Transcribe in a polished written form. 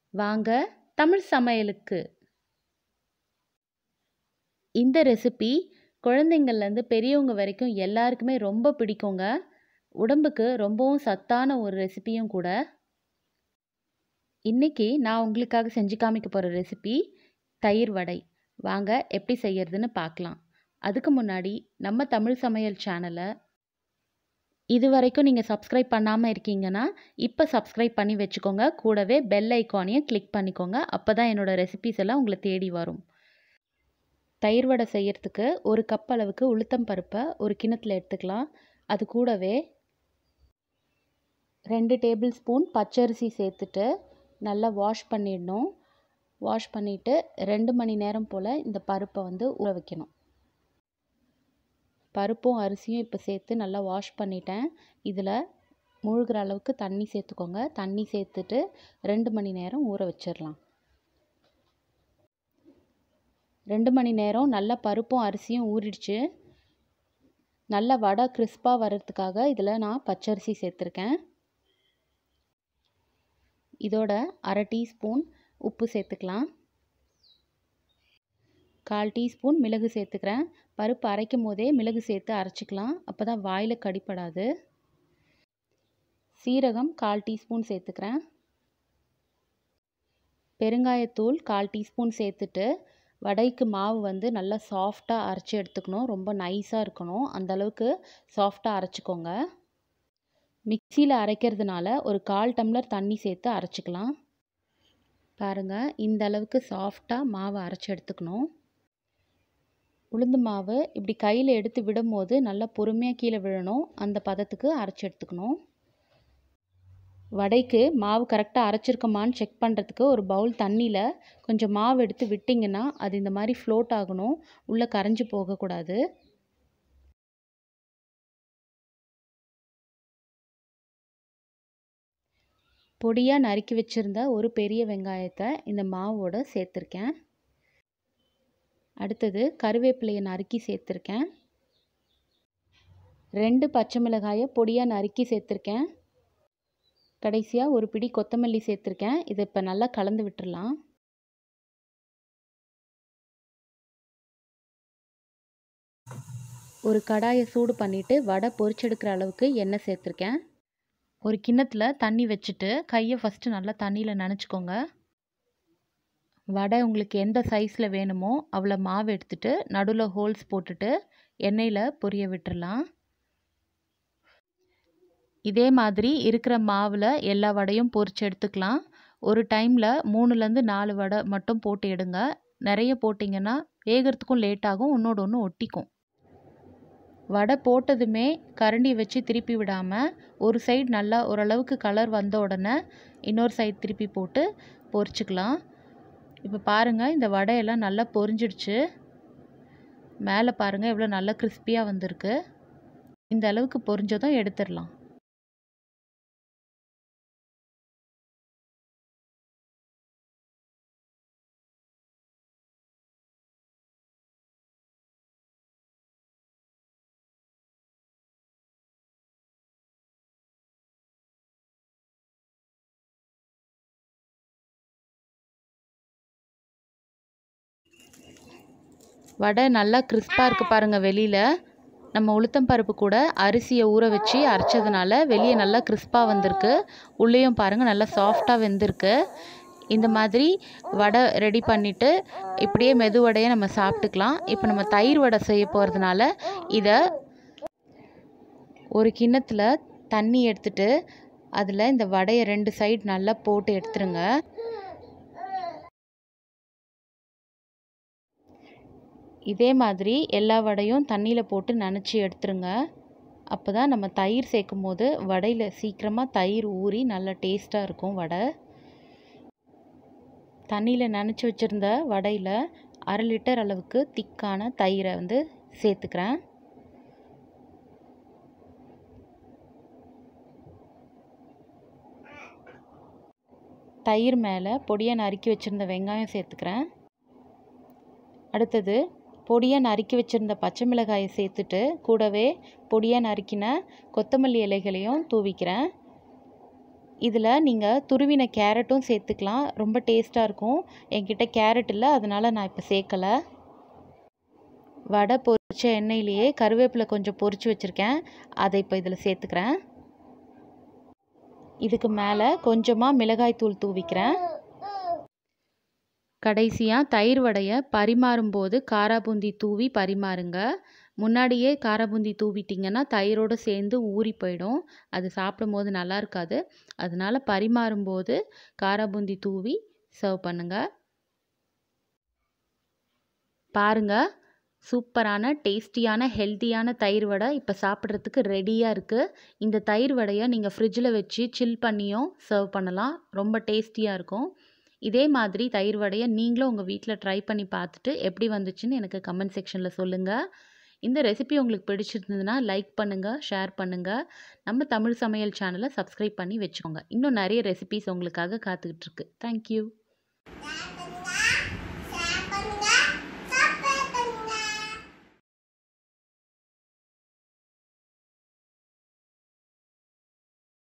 வாங்க தமிழ் சமையலுக்கு. இந்த ரெசிபி குழந்தைங்கள்லேருந்து பெரியவங்க வரைக்கும் எல்லாருக்குமே ரொம்ப பிடிக்குங்க. உடம்புக்கு ரொம்பவும் சத்தான ஒரு ரெசிபியும் கூட. இன்னைக்கு நான் உங்களுக்காக செஞ்சு காமிக்க போகிற ரெசிபி தயிர் வடை. வாங்க எப்படி செய்யறதுன்னு பார்க்கலாம். அதுக்கு முன்னாடி நம்ம தமிழ் சமையல் சேனலை இது வரைக்கும் நீங்கள் சப்ஸ்கிரைப் பண்ணாமல் இருக்கீங்கன்னா இப்போ சப்ஸ்கிரைப் பண்ணி வச்சுக்கோங்க. கூடவே பெல் ஐக்கானையும் கிளிக் பண்ணிக்கோங்க. அப்போ தான் என்னோடய ரெசிபிஸ் எல்லாம் உங்களை தேடி வரும். தயிர் வடை செய்யறதுக்கு ஒரு கப் அளவுக்கு உளுத்தம் பருப்பை ஒரு கிண்ணத்தில் எடுத்துக்கலாம். அது கூடவே 2 டேபிள் ஸ்பூன் பச்சரிசி சேர்த்துட்டு நல்லா வாஷ் பண்ணிடணும். வாஷ் பண்ணிவிட்டு 2 மணி நேரம் போல் இந்த பருப்பை ஊற வைக்கணும். பருப்பும் அரிசியும் இப்போ சேர்த்து நல்லா வாஷ் பண்ணிட்டேன். இதில் முழுகிற அளவுக்கு தண்ணி சேர்த்துக்கோங்க. தண்ணி சேர்த்துட்டு 2 மணி நேரம் ஊற வச்சிடலாம். 2 மணி நேரம் நல்லா பருப்பும் அரிசியும் ஊறிடுச்சு. நல்லா வடை கிறிஸ்பாக வர்றதுக்காக இதில் நான் பச்சரிசி சேர்த்துருக்கேன். இதோட 1/2 டீஸ்பூன் உப்பு சேர்த்துக்கலாம். 1/4 டீஸ்பூன் மிளகு சேர்த்துக்கிறேன். பருப்பு அரைக்கும் போதே மிளகு சேர்த்து அரைச்சிக்கலாம். அப்போ தான் வாயில் கடிப்படாது. சீரகம் 1/4 டீஸ்பூன் சேர்த்துக்கிறேன். பெருங்காயத்தூள் 1/4 டீஸ்பூன் சேர்த்துட்டு வடைக்கு மாவு நல்லா சாஃப்டாக அரைச்சி எடுத்துக்கணும். ரொம்ப நைஸாக இருக்கணும். அந்தளவுக்கு சாஃப்டாக அரைச்சிக்கோங்க. மிக்சியில் அரைக்கிறதுனால ஒரு 1/4 டம்ளர் தண்ணி சேர்த்து அரைச்சிக்கலாம். பாருங்கள், இந்த அளவுக்கு சாஃப்டாக மாவை அரைச்சி எடுத்துக்கணும். உளுந்து மாவு இப்படி கையில் எடுத்து விடும்போது நல்லா பொறுமையாக கீழே விழணும். அந்த பதத்துக்கு அரைச்சி எடுத்துக்கணும். வடைக்கு மாவு கரெக்டாக அரைச்சிருக்கமான்னு செக் பண்ணுறதுக்கு ஒரு பவுல் தண்ணியில் கொஞ்சம் மாவு எடுத்து விட்டிங்கன்னா அது இந்த மாதிரி ஃப்ளோட் ஆகணும். உள்ளே கரைஞ்சி போகக்கூடாது. பொடியாக நறுக்கி வச்சுருந்த ஒரு பெரிய வெங்காயத்தை இந்த மாவோட சேர்த்துருக்கேன். அடுத்தது கருவேப்பிலையை நறுக்கி சேர்த்துருக்கேன். 2 பச்சை மிளகாயை பொடியாக நறுக்கி சேர்த்துருக்கேன். கடைசியாக ஒரு பிடி கொத்தமல்லி சேர்த்துருக்கேன். இதை இப்போ நல்லா கலந்து விட்டுடலாம். ஒரு கடாயை சூடு பண்ணிவிட்டு வடை பொரிச்செடுக்கிற அளவுக்கு எண்ணெய் சேர்த்துருக்கேன். ஒரு கிண்ணத்தில் தண்ணி வச்சுட்டு கையை ஃபஸ்ட்டு நல்லா தண்ணியில் நனைச்சிக்கோங்க. வடை உங்களுக்கு எந்த சைஸில் வேணுமோ அவ்வளோ மாவு எடுத்துகிட்டு நடுவில் ஹோல்ஸ் போட்டுட்டு எண்ணெயில் பொரிய விட்டுடலாம். இதே மாதிரி இருக்கிற மாவில் எல்லா வடையும் பொரிச்சு எடுத்துக்கலாம். ஒரு டைமில் 3லேருந்து 4 வடை மட்டும் போட்டு எடுங்க. நிறைய போட்டிங்கன்னா வேகிறதுக்கும் லேட் ஆகும், ஒன்றோடு ஒன்று ஒட்டிக்கும். வடை போட்டதுமே கரண்டி வச்சு திருப்பி விடாமல் ஒரு சைடு நல்லா ஓரளவுக்கு கலர் வந்த உடனே இன்னொரு சைடு திருப்பி போட்டு பொரிச்சுக்கலாம். இப்போ பாருங்கள், இந்த வடையெல்லாம் நல்லா பொரிஞ்சிடுச்சு. மேலே பாருங்கள் எவ்வளோ நல்லா கிறிஸ்பியாக வந்திருக்கு. இந்த அளவுக்கு பொரிஞ்சதும் எடுத்துடலாம். வடை நல்லா கிறிஸ்பாக இருக்குது பாருங்கள். வெளியில் நம்ம உளுத்தம் பருப்பு கூட அரிசியை ஊற வச்சு அரைச்சதுனால வெளியே நல்லா கிறிஸ்பாக வந்திருக்கு. உள்ளேயும் பாருங்கள் நல்லா சாஃப்டாக வெந்திருக்கு. இந்த மாதிரி வடை ரெடி பண்ணிவிட்டு இப்படியே மெது வடையை நம்ம சாப்பிட்டுக்கலாம். இப்போ நம்ம தயிர் வடை செய்ய போகிறதுனால இதை ஒரு கிண்ணத்தில் தண்ணி எடுத்துட்டு அதில் இந்த வடையை 2 சைடு நல்லா போட்டு எடுத்துருங்க. இதே மாதிரி எல்லா வடையும் தண்ணியில் போட்டு நனைச்சி எடுத்துருங்க. அப்போ தான் நம்ம தயிர் சேர்க்கும் போது வடையில் சீக்கிரமாக தயிர் ஊறி நல்லா டேஸ்ட்டாக இருக்கும் வடை. தண்ணியில் நனைச்சி வச்சுருந்த வடையில் 1/2 லிட்டர் அளவுக்கு திக்கான தயிரை சேர்த்துக்கிறேன். தயிர் மேலே பொடியாக நறுக்கி வச்சுருந்த வெங்காயம் சேர்த்துக்கிறேன். அடுத்தது பொடியாக நறுக்கி வச்சுருந்த பச்சை மிளகாயை சேர்த்துட்டு கூடவே பொடியாக நறுக்கின கொத்தமல்லி இலைகளையும் தூவிக்கிறேன். இதில் நீங்கள் துருவின கேரட்டும் சேர்த்துக்கலாம். ரொம்ப டேஸ்ட்டாக இருக்கும். என்கிட்ட கேரட் இல்லை, அதனால் நான் இப்போ சேர்க்கலை. வடை பொரிச்ச எண்ணெயிலேயே கருவேப்பிலை கொஞ்சம் பொரிச்சு வச்சுருக்கேன். அதை இப்போ இதில் சேர்த்துக்கிறேன். இதுக்கு மேலே கொஞ்சமாக மிளகாய் தூள் தூவிக்கிறேன். கடைசியாக தயிர் வடையை பரிமாறும்போது காராபூந்தி தூவி பரிமாறுங்க. முன்னாடியே காராபூந்தி தூவிட்டிங்கன்னா தயிரோடு சேர்ந்து ஊறி போயிடும். அது சாப்பிடும்போது நல்லா இருக்காது. அதனால் பரிமாறும்போது காராபூந்தி தூவி சர்வ் பண்ணுங்கள். பாருங்கள், சூப்பரான டேஸ்டியான ஹெல்த்தியான தயிர் வடை இப்போ சாப்பிட்றதுக்கு ரெடியாக இருக்குது. இந்த தயிர் வடையை நீங்கள் ஃப்ரிட்ஜில் வச்சு சில் பண்ணியும் சர்வ் பண்ணலாம். ரொம்ப டேஸ்டியாக இருக்கும். இதே மாதிரி தயிர் வடையை நீங்களும் உங்கள் வீட்டில் ட்ரை பண்ணி பார்த்துட்டு எப்படி வந்துச்சுன்னு எனக்கு கமெண்ட் செக்ஷனில் சொல்லுங்கள். இந்த ரெசிபி உங்களுக்கு பிடிச்சிருந்ததுன்னா லைக் பண்ணுங்கள், ஷேர் பண்ணுங்கள். நம்ம தமிழ் சமையல் சேனலை சப்ஸ்கிரைப் பண்ணி வச்சுக்கோங்க. இன்னும் நிறைய ரெசிபிஸ் உங்களுக்காக காத்துக்கிட்டு இருக்கு. தேங்க்யூ.